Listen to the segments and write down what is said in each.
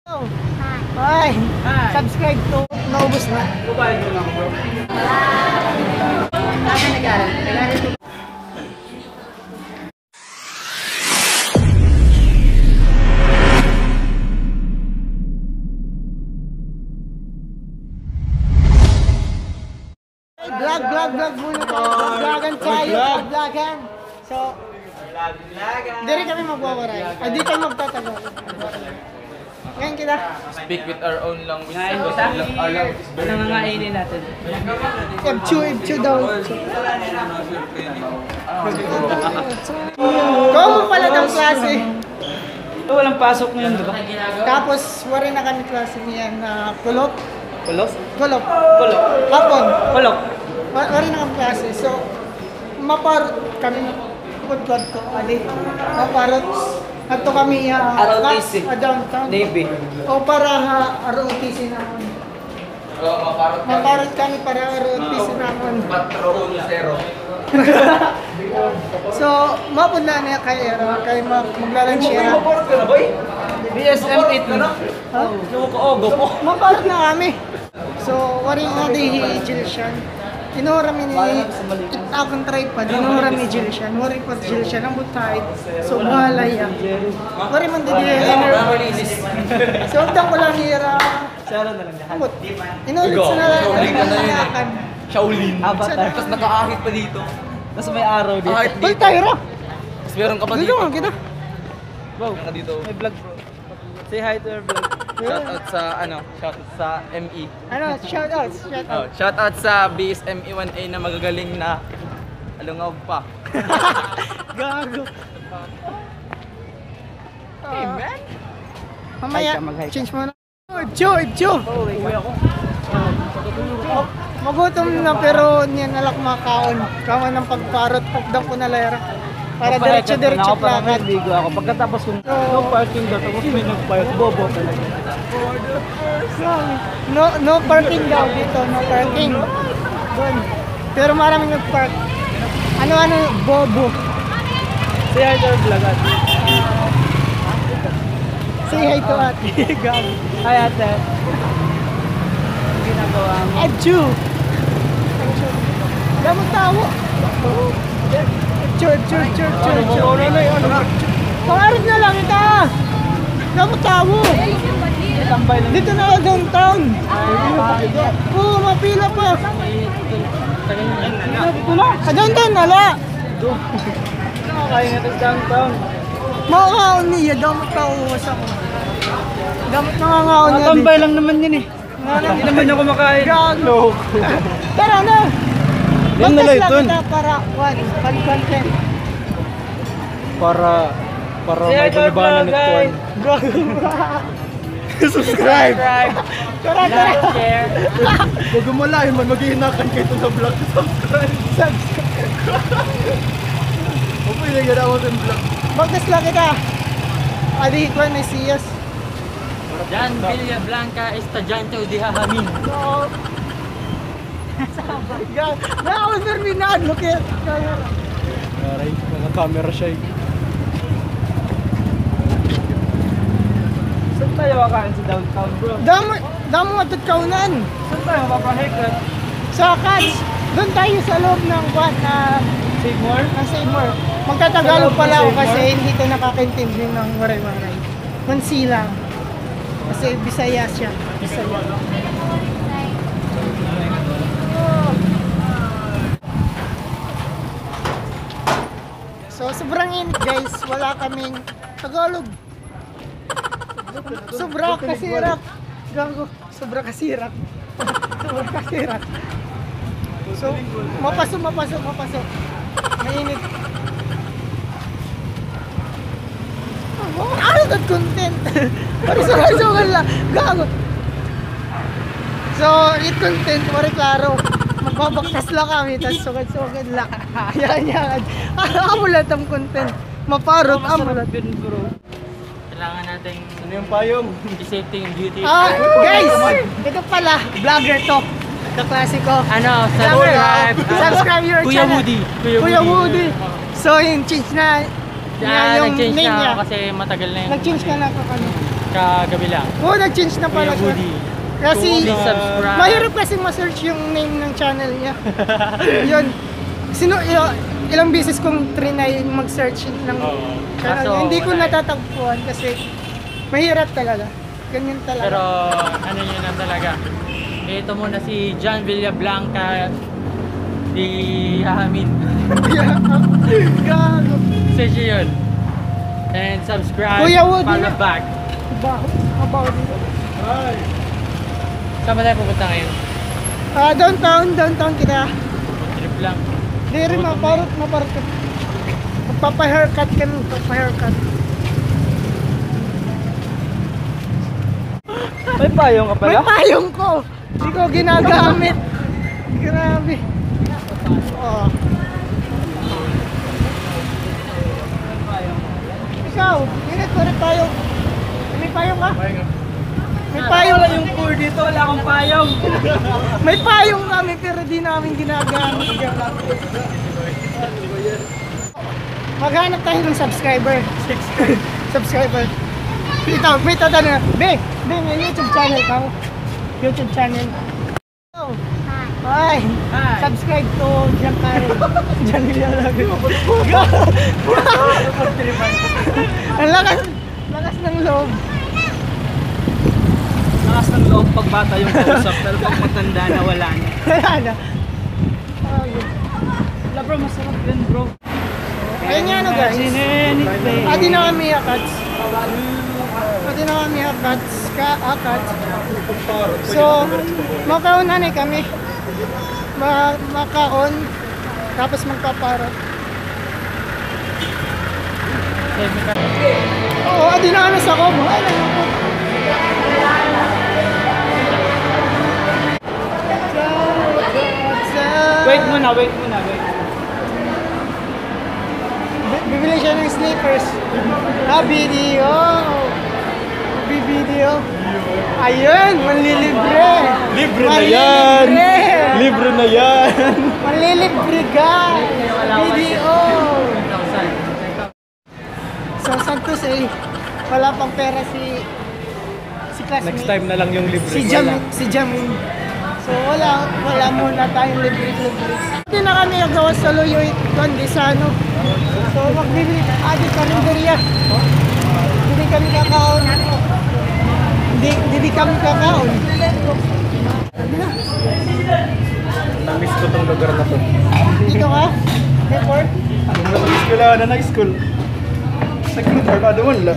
Hi. Subscribe to naubos na. Kubahin mo lang bro. Kasi nag-aaral. Vlog muna tayo. Vlogan tayo. Vlogan. So, hindi rin kami magwawaray. Hindi tayo magtatagal. Ngayon kita. Speak with our own language. Our language is very Nangangainin natin. Ibchu daw. Common pala ng klase. Ito walang pasok ngayon, di ba? Tapos, wari na kami klase niyan na kulop. Kulok? Kulop. Kulok. Hapon. Kulok. Wari na kami klase. So, maparot kami. Pudlad ko. Ali. Maparot. Ato kami ROTC. Downtown. Navy. O para ROTC naman. Maparot kami para ROTC naman. Patron zero. So, mapunla na kay maglalunch siya. BSM 8 na. Ha? Go po. Maparot na kami. So, wari nga di Jilshan. Inuhura mi ni akong tripod. Inuhura mi Jilshan. Wari pa Jilshan ang butay. So, balay yan. Wari man di So, utang ko lang nira. Sara na lang lahat. Inulit sa nalakan. Shaolin. Avatar. Tapos naka-ahit pa dito. Tapos may araw dito. Ahit Balik dito. tayo ra. Tapos meron ka pa Dito dito. nga kita. Bro, Meron ka dito. may vlog bro. Say hi to our vlog. Shoutout sa shoutout sa ME. Ano, shout out. Oh, shoutout sa BSME 1A na magagaling na alungaw pa. Gago. Hey man. Mamaya, Hi ka, mag-hi ka. change mo na. Ibcho. Uwi ako. Magutom na pero niyan nalak makaon. Kaman ng pagparot, pagdang ko na lera. Para diretso lakad. Bigo ako. Pagkatapos kung no parking daw, tapos may nag-park. Bobo talaga. No parking daw dito, no parking. Doon. Pero maraming nag-park. Ano, bobo. Say hi to our vlog at. Say hi to ate. Gago. Hi ate. Ginagawa mo. Adju. Gamot tawo. Chur. Pangarap na lang ita. Gamot tawo. Tambay lang. Dito na downtown. Oo, mapila pa. Downtown nala. Nakakain nga sa downtown. Makakaon niya, gamot tawo sa ko. Gamot nangangaon niya. Tambay lang naman yun eh. Hindi naman niya kumakain. Gago. Tara na. Yan na lang ito. Kita para content. Para may panibanan nito. Subscribe. Tara. Share. Huwag umalahin man, maghihinakan kayo sa vlog. Subscribe. Huwag mo yung ganawa sa vlog. Bagkas lang kita. Adi ko na siyas. Jan Villa Blanca estudyante di hahamin. No. Na ako terminado kaya. Aray, mga camera siya eh. Saan tayo kakain sa downtown bro? Damo atot kaunan. Saan tayo mapapahikat? Sa Cats. Doon tayo sa loob ng kwan na Seymour? Seymour. Magtatagalog pala ako kasi hindi ko nakakaintindi ng waray-waray. Mansilang. Kasi Bisaya siya. Bisaya. So sobrang init guys. Wala kaming Tagalog. Sobra kasirap. Gago. Sobra kasirap. Sobra kasirap. So, mapasok. Mainit. Ano that content? Parisugan lang. Gago. So, it content, mari klaro. Magbabaktas lang kami, tapos sugad-sugad lang. Yan. Amulat ang content. Maparot, amulat. Bro. Kailangan natin ano yung payong? I-safety yung beauty. Guys, ito pala, vlogger to. Kaklase ko. Ano, Vlogger, subscribe your Kuya channel. Woody. Kuya Woody. So, yung change na Yung name nag-change niya. na ako kasi matagal na yun. Nag-change ka na ako kami. kagabi lang. Oo, nag-change na pala Kuya siya. Woody. Kasi, Please subscribe. mahirap kasi ma-search yung name ng channel niya. Yun. Ilang beses kong trinay mag-search ng Oo. channel. Kaso, Hindi ko wala. natatagpuan kasi mahirap talaga. Ganyan talaga. Pero ano yun lang talaga. Ito muna si John Villablanca di Hamin. Gago. Search yun. And subscribe, Kuya Woody. follow back. Baho. Mabaho dito. Saan ba tayo pupunta ngayon? Downtown kita. Trip lang. Di rin maparot. Magpapa-haircut kami. Magpapa-haircut. May payong ka May payong ko. Hindi ko ginagamit. Grabe. Oh. Ikaw, minit ko rin payong. May payong ka? May payong. Wala yung core dito, wala akong payong. May payong kami pero di namin ginagamit. Maghanap tayo ng subscriber. Subscriber. Ito, may tatanong. Be, may YouTube channel ka. YouTube channel. Oh. Hi. Hi. Subscribe to Giancarlo. Giancarlo. Ang lakas ng loob. Lakas ng loob pag bata yung kausap, pero pag matanda na wala na. Wala na. Wala bro, masarap yan bro. Ayun nga no guys. Adi na kami akats. Adi na kami akats. So, makaunan kami. Makaon. Tapos magpaparot. Oo, adi na ano sa komo. Ay, nangapot. Wait muna. Bibili siya ng slippers. Video. Video. Ayun, manlilibre. Libre na yan! Manlilibre. Libre na yan! Manlilibre ka. Video. So, Santos wala pang pera si classmate. Next time na lang yung libre. Si Jamin. So wala muna tayong libre. Hindi na kami nagawa sa Loyoy kundi sa ano. So magbibili adi karinderya. Hindi kami kakaon. Hindi kami kakaon. Namiss ko tong lugar na to. Dito ka? Report? Kung namiss ko lang na school. Second part, ano wala.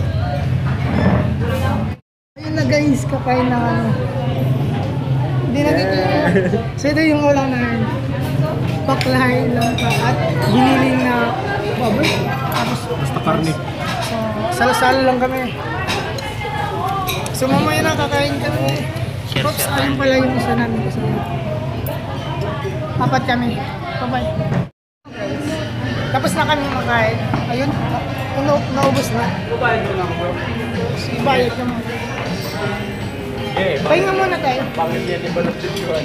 Ayun na guys, kapain na ano. Hindi na dito yung... So ito yung ulang na paklahay lang pa at giniling na baboy. Tapos Basta karne. so, salo-salo lang kami. So mamaya na kakain kami. Pops, ayun pala yung isa namin kasama. Apat kami. Bye-bye. Tapos na kami makain. Ayun, naubos na. Kubahin mo lang bro. Ibayad naman. Pahinga muna tayo. Bakit yan iba na tituan?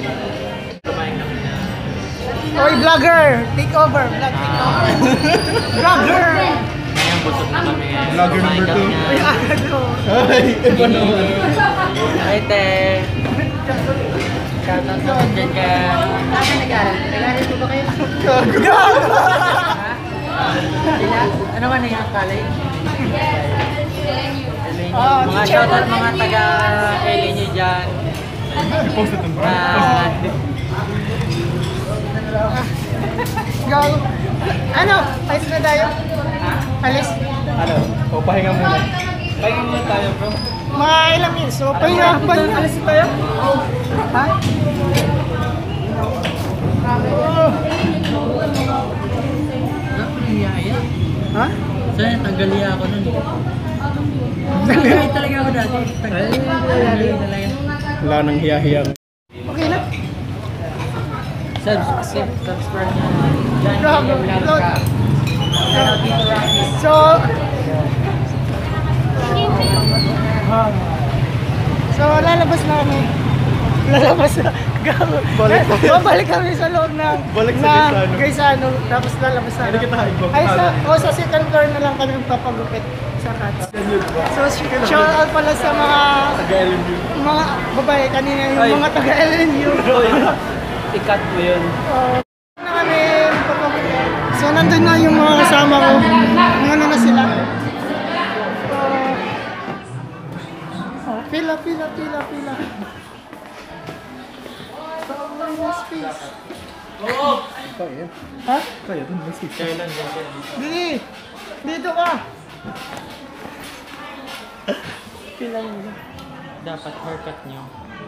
Oy, vlogger! Take over! Vlog take over! Vlogger! Ngayon, busog na kami ngayon. Vlogger number 2. Ay, ano? Ay, iba naman. Hi, te. Shoutout naman dyan ka. Saan nag-aaral? Nag-aaral po ba kayo? Ano man yung college? Ah, Mga teacher. shoutout mga taga-LA nyo dyan. I-post ito bro. Gago. Ano? Alis na tayo? Alis? Ano? O, pahinga muna. Pahinga muna tayo bro. Mga ilang minutes. So, pahinga. Alis na tayo? Ha? Hiyaya. Ha? Saan tanggalia ako nun? Tanggalia talaga ako dati. Tanggalia talaga. Wala nang hiya-hiya. Okay na? Subscribe na. Dyan, Grabe. Vlogca. So, so lalabas na kami. lalabas na. Gago. Babalik kami sa loob ng Gaisano. Tapos lalabas na. Ay, sa second floor na lang kami magpapagupit sa Cats. So, shout out pala sa mga babae kanina, yung mga taga-LNU. Ikat mo yun. Na kami magpapagupit. So, nandun na yung mga kasama ko. Ano na sila. Pila. Space. Ha? Kailan yan? Dili! Dito ka! Pila mo. Dapat haircut nyo.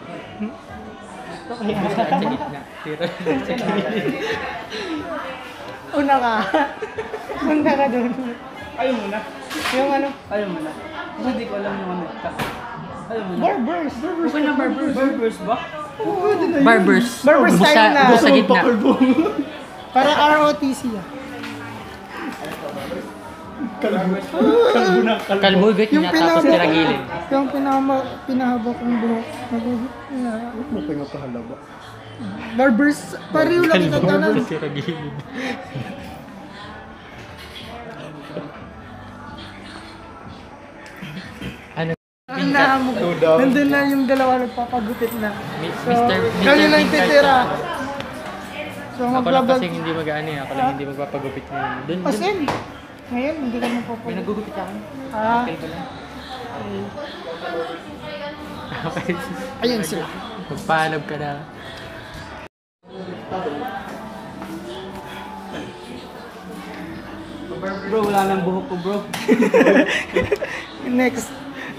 Okay. Sa gitna. Pero sa gilid. Una ka. Punta ka doon. Ayaw mo na. Yung ano? Ayaw mo na. Hindi ko alam yung ano. Ayaw mo na. Barbers. Okay na barbers ba? Barbers. Barbers style na. Sa gitna. Para ROTC ah. Kalbo, gitna. Tapos tiragilid. Yung pinahaba kong buhok. Barbers. Pariw lang kita tanan. Tapos tiragilid. Ano? Nandun na yung dalawa nagpapagupit na. So, Mr. kami lang Pink titira. So, Ako lang magbablog. kasing hindi mag-ano eh. Ako lang hindi magpapagupit ngayon. Dun. Pasin. Ngayon, hindi ka May magpapagupit. nagugupit ako. Ah, Kailan ko lang. Okay. ayun sila. Magpaalam ka na. Bro, wala nang buhok ko bro. Next.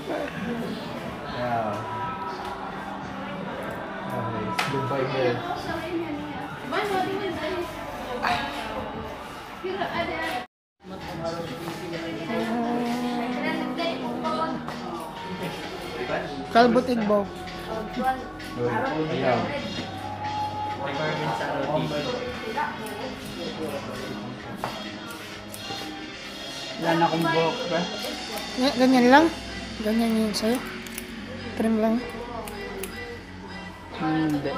Kalbo Tigbaw. Ayaw. Requirement sa ROTC. Wala na akong buhok ba? Ganyan lang? Ganyan yun sa'yo? Trim lang? Hindi.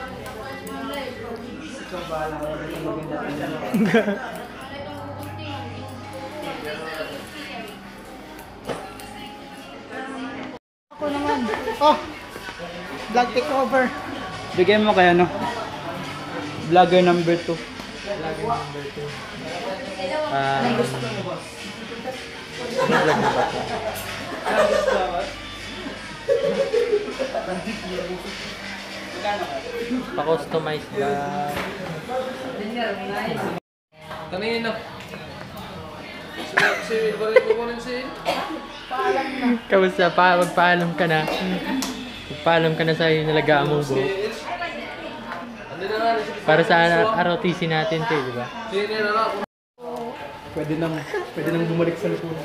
Ako naman. Oh! Vlog takeover. Bigyan mo kaya no? Vlogger number 2. Pa-customize ba? Kanina na. Kamusta? Magpaalam ka na. Magpaalam ka na sa nalagaan mong buhok. Para sa ROTC natin to, di ba? Pwede nang bumalik sa likuran.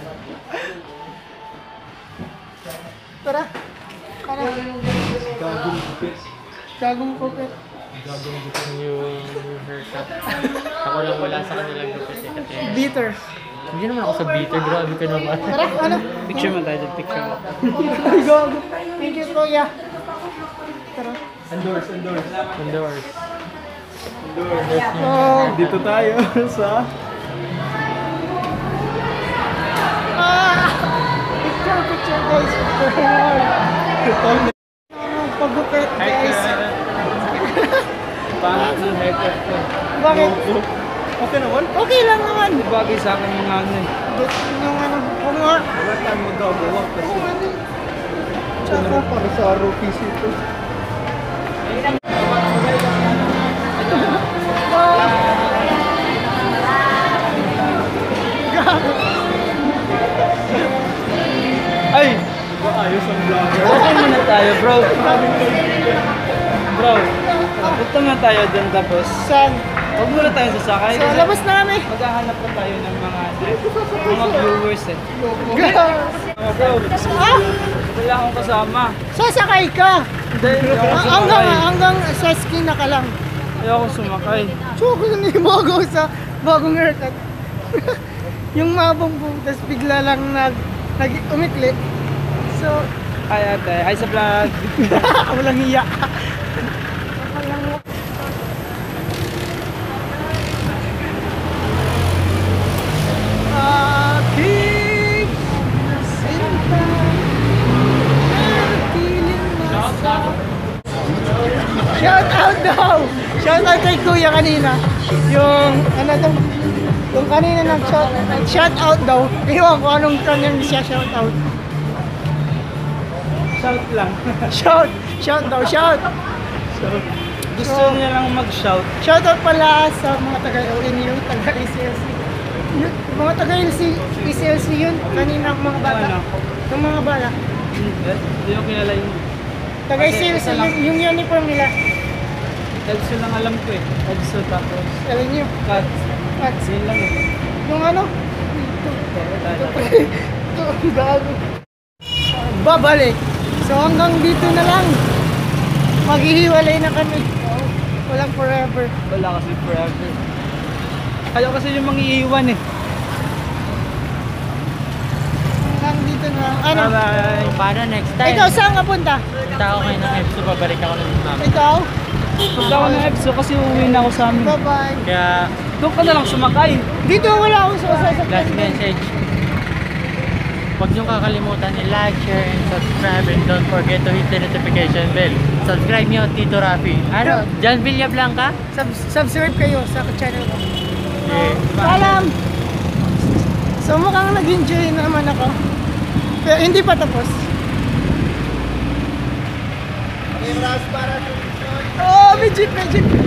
Tara. Tara. Gagong kupit. Yung haircut. Ako lang wala sa kanilang gupit eh. Kasi Bitter. hindi naman ako sa bitter. Grabe ka naman. Tara, ano? Picture mo tayo, picture mo. Ay, gago. Thank you, Kuya. Tara. Endorse. Endorse. Oh. Dito tayo sa... Picture guys. Pagupit guys. Pangit ng haircut ko. Bakit? Okay naman. Okay lang naman. Bagay sa akin yung ano eh. Yung ano, kung nga. Wala tayong magagawa kasi Kung ano. tsaka para sa ROTC ito. Ay! Ayos ang vlogger. Okay muna tayo bro. Bro, punta na tayo dun tapos Saan? huwag muna tayo sasakay. So, labas na kami. Maghahanap pa tayo ng mga viewers eh. Bro, Ah! wala akong kasama. Sasakay ka. Hindi ako sumakay. Hanggang sa skin na ka lang. Ayoko sumakay. So, kung hindi mo ako sa bagong haircut. Yung mabong buhok, tapos bigla lang umikli. So, Ay ate, ay sa vlog. walang hiya. walang aking sinta, piling nasa. Shout out daw! Shout out kay Kuya kanina. Yung, ano to? Yung kanina nag-shout out daw. Iwan ko anong kanyang siya shout out. Shout lang. Shout daw, shout! Gusto niya lang mag-shout. Shout out pala sa mga taga-ONU, taga-ECLC. Mga taga-ECLC yun, kanina mga bata. Yung mga bala. Hindi ko kilala yung Taga-ECLC, yung uniform nila. EDSO lang alam ko eh. EDSO tapos Alam niyo, Cats. at Yun lang eh. yung ano, ito, gago. Babalik. So hanggang dito na lang. Maghihiwalay na kami. Walang forever. Wala kasi forever. Kayo kasi yung mangiiwan eh. Hanggang dito na. Ano? Bye-bye. Paano next time? Ikaw saan ka punta? Punta ako ngayon ng EPSO, babalik ako ng mama. Ikaw? Punta ako ng EPSO kasi uuwi na ako sa amin. Bye-bye. Kaya, Doon ka na lang sumakay. Dito wala akong last sasakyan. message. Huwag niyong kakalimutan i-like, share, and subscribe. And don't forget to hit the notification bell. Subscribe niyo, Tito Rafi. Ano? John Villablanca? Subscribe kayo sa channel ko. Okay. Paalam! So mukhang nag-enjoy naman ako. Pero hindi pa tapos. Oh, may jeep, may jeep.